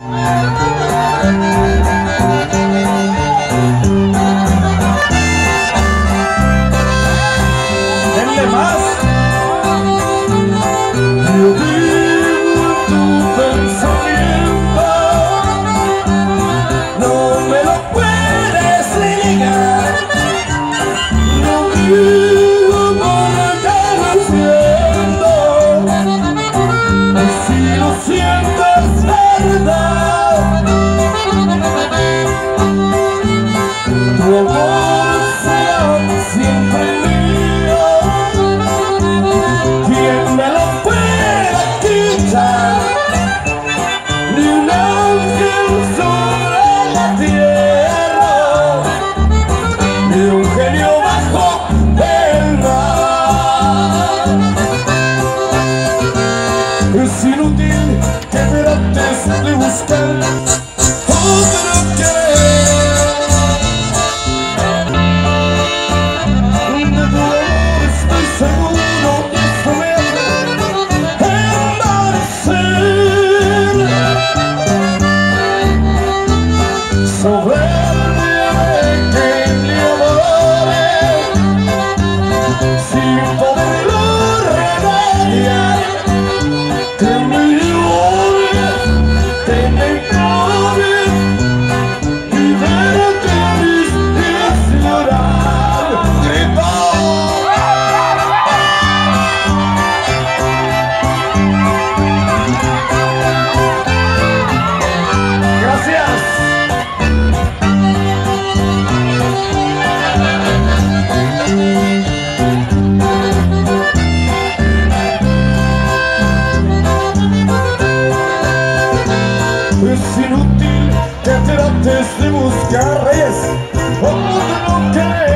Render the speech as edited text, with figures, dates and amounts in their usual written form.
Denle más. Yo vivo en tu pensamiento, no me lo puedes negar. No vivo por estar haciendo, si lo siento es verdad. Tu amor será siempre mío. ¿Quién me lo puede quitar? Ni un ángel sobre la tierra, ni un genio bajo el mar. Es inútil que trates de buscar otro querer. De tu amor estoy seguro que esto me hace envanecer. Soberbia que le adore, sin poderlo remediar. Que me llores, que me llores, y verte a mis pies llorar. ¡Grito! Gracias. Es inútil que trates de buscar reyes o no querer.